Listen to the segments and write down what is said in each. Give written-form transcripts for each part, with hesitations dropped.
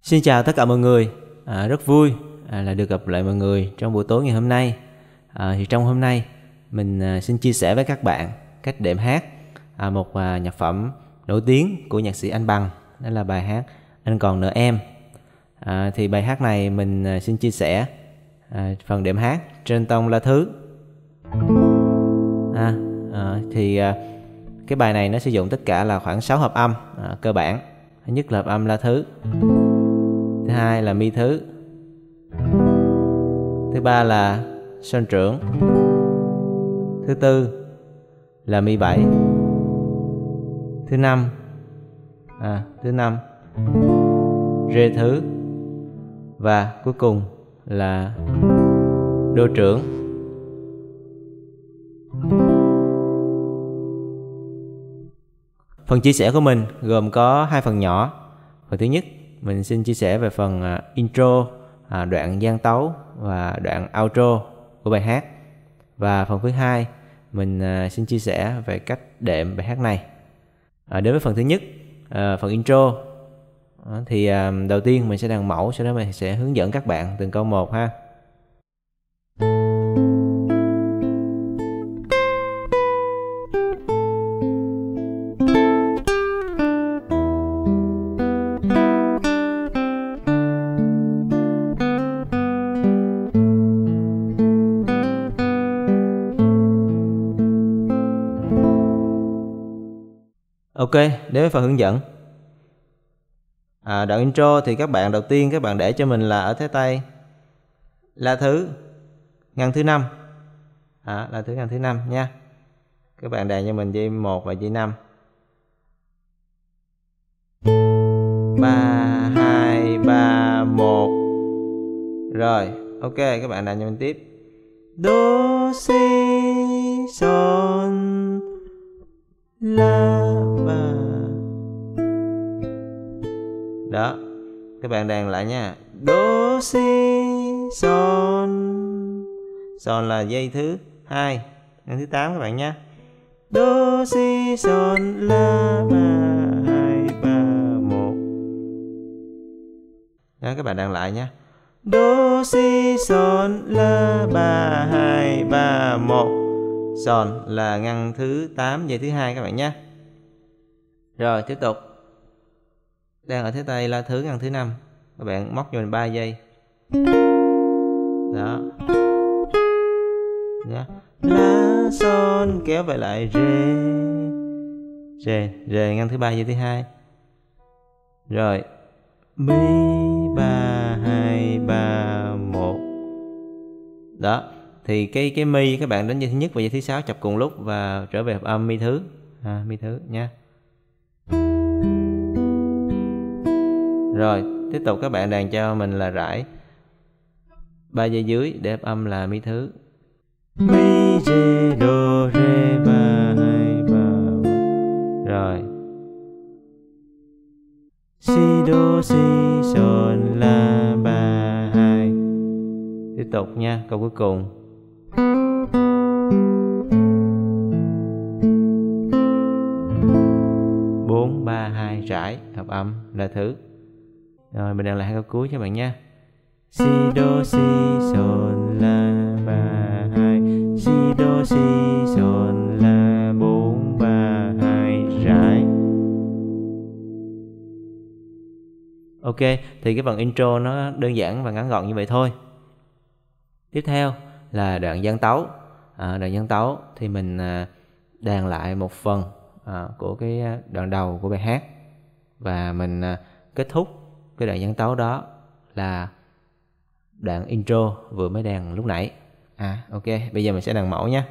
Xin chào tất cả mọi người, rất vui là được gặp lại mọi người trong buổi tối ngày hôm nay. Thì trong hôm nay mình xin chia sẻ với các bạn cách đệm hát một nhạc phẩm nổi tiếng của nhạc sĩ Anh Bằng, đó là bài hát Anh Còn Nợ Em. Thì bài hát này mình xin chia sẻ phần đệm hát trên tông La thứ. Thì cái bài này nó sử dụng tất cả là khoảng 6 hợp âm cơ bản. Thứ nhất là hợp âm La thứ, thứ hai là Mi thứ, thứ ba là Son trưởng, thứ tư là Mi 7, thứ năm Rê thứ, và cuối cùng là Đô trưởng. Phần chia sẻ của mình gồm có hai phần nhỏ. Phần thứ nhất, mình xin chia sẻ về phần intro, đoạn gian tấu và đoạn outro của bài hát. Và phần thứ hai, mình xin chia sẻ về cách đệm bài hát này. Đến với phần thứ nhất, phần intro, thì đầu tiên mình sẽ đàn mẫu, sau đó mình sẽ hướng dẫn các bạn từng câu một ha. Ok, đến với phần hướng dẫn. Đoạn intro thì các bạn đầu tiên các bạn để cho mình là ở thế tay La thứ ngăn thứ 5. La thứ ngăn thứ 5 nha. Các bạn đàn cho mình dây 1 và dây 5. 3 2 3 1. Rồi, ok, các bạn đàn cho mình tiếp. Do si son La ba. Đó, các bạn đàn lại nha. Do si son. Son là dây thứ 2, ngăn thứ 8 các bạn nha. Do si son la 3 2 3 1. Đó, các bạn đàn lại nha. Do si son la 3 2 3 1. Son là ngăn thứ 8, dây thứ 2 các bạn nhé. Rồi tiếp tục. Đang ở thế tay La thứ ngăn thứ 5. Các bạn móc cho mình 3 giây. Đó. Nha. La son kéo về lại rê. Rê ngăn thứ 3, dây thứ 2. Rồi. Mi 3 2 3 1. Đó. Thì cái mi các bạn đến dây thứ nhất và dây thứ 6 chập cùng lúc và trở về hợp âm mi thứ. Mi thứ nha. Rồi, tiếp tục các bạn đàn cho mình là rải 3 dây dưới để hợp âm là mi thứ. Mi rê đô rê 3 2 3. Rồi. Si đô si son la 3 2. Tiếp tục nha, câu cuối cùng. 4 3 2 rải hợp âm La thứ. Rồi mình đàn lại hai câu cuối cho các bạn nha. Si đô si son la 3 2. Si đô si son la 4 3 2 rải. Ok, thì cái phần intro nó đơn giản và ngắn gọn như vậy thôi. Tiếp theo là đoạn gian tấu. Đoạn gian tấu thì mình đàn lại một phần của cái đoạn đầu của bài hát, và mình kết thúc cái đoạn gian tấu đó là đoạn intro vừa mới đàn lúc nãy. Ok, bây giờ mình sẽ đàn mẫu nhé.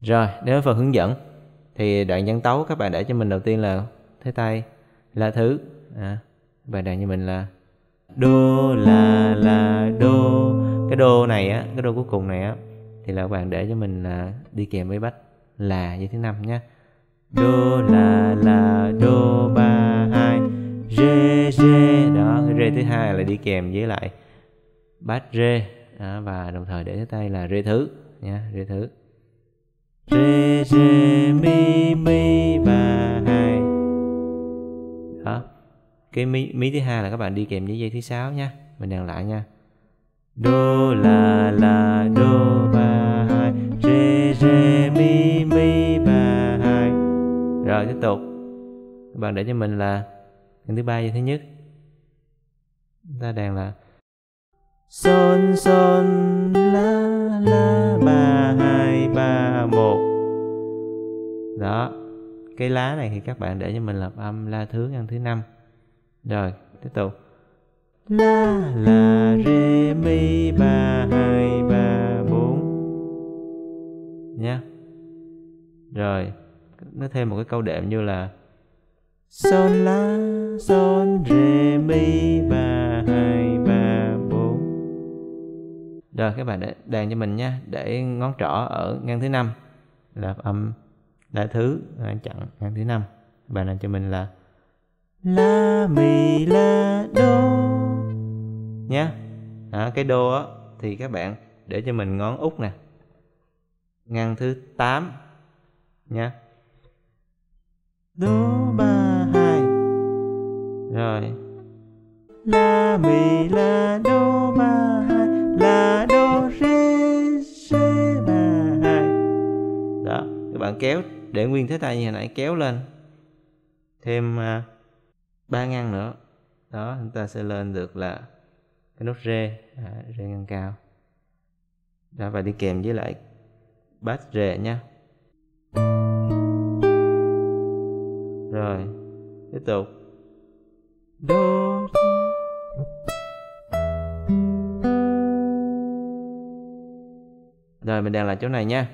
Rồi, đến phần hướng dẫn thì đoạn dân tấu các bạn để cho mình đầu tiên là thế tay la thứ. Các bạn để cho mình là đô la đô. Cái đô này á, cái đô cuối cùng này á thì là các bạn để cho mình là đi kèm với bách là dây thứ 5 nhé. Đô la đô 3 2 rê rê. Đó, cái rê thứ hai là đi kèm với lại bát rê. Đó, và đồng thời để cái tay là rê thứ nha, rê thứ. Rê rê mi mi 3 2. Đó. Cái mi thứ hai là các bạn đi kèm với dây thứ 6 nha. Mình đàn lại nha. Đô la đô 3 2 rê rê mi mi 3 2. Rồi tiếp tục. Các bạn để cho mình là lần thứ 3 dây thứ nhất. Chúng ta đàn là son son la 3 2 3 1. Đó. Cái lá này thì các bạn để cho mình là âm la thứ ngăn thứ 5. Rồi, tiếp tục. La rê mi 3 2 3 4 nha. Rồi, nó thêm một cái câu đệm như là son la son rê mi 3 2 3 4. Rồi các bạn đàn cho mình nha, để ngón trỏ ở ngăn thứ 5 là âm la thứ chặn ngăn thứ 5. Các bạn đàn cho mình là la mi la đô nhé. Cái đô á thì các bạn để cho mình ngón út nè, ngăn thứ 8 nha. Đô 3 2. Rồi. La mi la đô 3 2 la đô rê rê 3 2. Đó, các bạn kéo để nguyên thế tay như hồi nãy, kéo lên thêm 3 ngăn nữa. Đó, chúng ta sẽ lên được là cái nốt rê, rê ngăn cao. Đó, và đi kèm với lại bass rê nha. Rồi, tiếp tục. Đô. Rồi mình đàn lại chỗ này nha.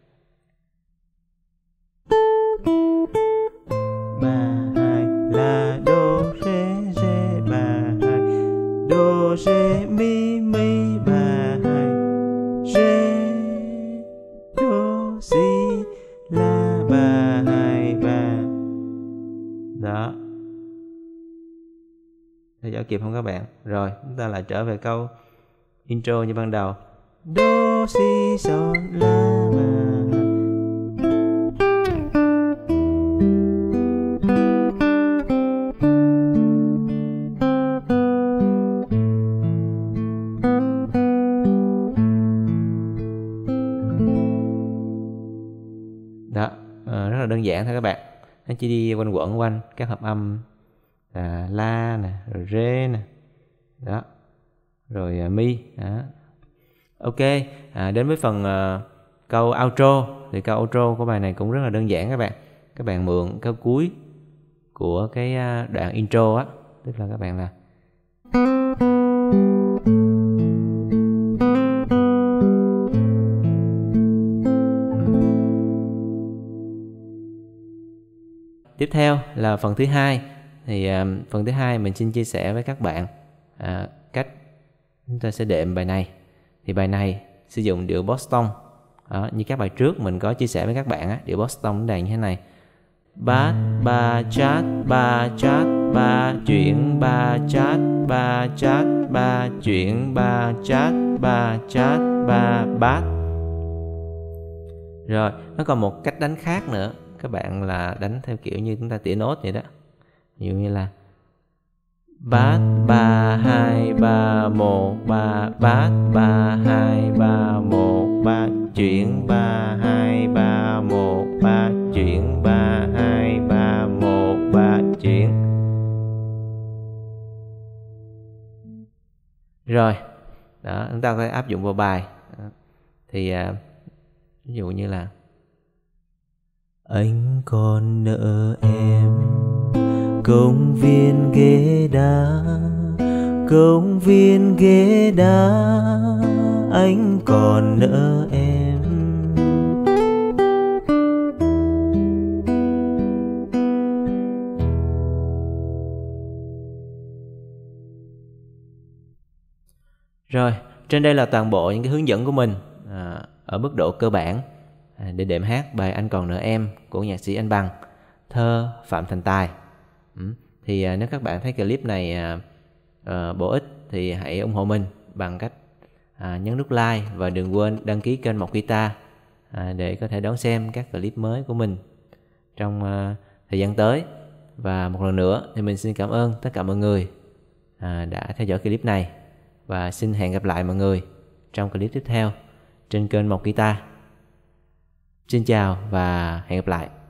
3 2 la đô rê rê 3 2 đô rê mi mi 3 2 rê đô si la 3 2 3. Đó. Theo dõi kịp không các bạn? Rồi, chúng ta lại trở về câu intro như ban đầu. Đô si son la 3 2. Đó, rất là đơn giản thôi các bạn. Nó chỉ đi quanh quẩn quanh các hợp âm là la nè, rồi rê nè, đó, rồi mi. Đó. Ok, đến với phần câu outro. Thì câu outro của bài này cũng rất là đơn giản các bạn. Các bạn mượn câu cuối của cái đoạn intro á, tức là các bạn là tiếp theo là phần thứ hai. Thì phần thứ hai mình xin chia sẻ với các bạn cách chúng ta sẽ đệm bài này. Thì bài này sử dụng điệu Boston. Như các bài trước mình có chia sẻ với các bạn á, điệu Boston nó đàn như thế này: bát ba chát ba chát ba chuyển ba chát ba chát ba chuyển ba chát ba chát ba bát. Rồi, nó còn một cách đánh khác nữa. Các bạn là đánh theo kiểu như chúng ta tỉa nốt vậy đó. Ví dụ như là bát 3 2 3 1 3 bát 3 2 3 1 3 chuyển 3 2 3 1 3 chuyển 3 2 3 1 3 chuyển. Rồi, đó, chúng ta có thể áp dụng vào bài. Thì ví dụ như là anh còn nợ em công viên ghế đá, công viên ghế đá, anh còn nợ em. Trên đây là toàn bộ những cái hướng dẫn của mình ở mức độ cơ bản để đệm hát bài Anh Còn Nợ Em của nhạc sĩ Anh Bằng, thơ Phạm Thành Tài. Thì nếu các bạn thấy clip này bổ ích thì hãy ủng hộ mình bằng cách nhấn nút like và đừng quên đăng ký kênh Mộc Guitar để có thể đón xem các clip mới của mình trong thời gian tới. Và một lần nữa thì mình xin cảm ơn tất cả mọi người đã theo dõi clip này, và xin hẹn gặp lại mọi người trong clip tiếp theo trên kênh Mộc Guitar. Xin chào và hẹn gặp lại.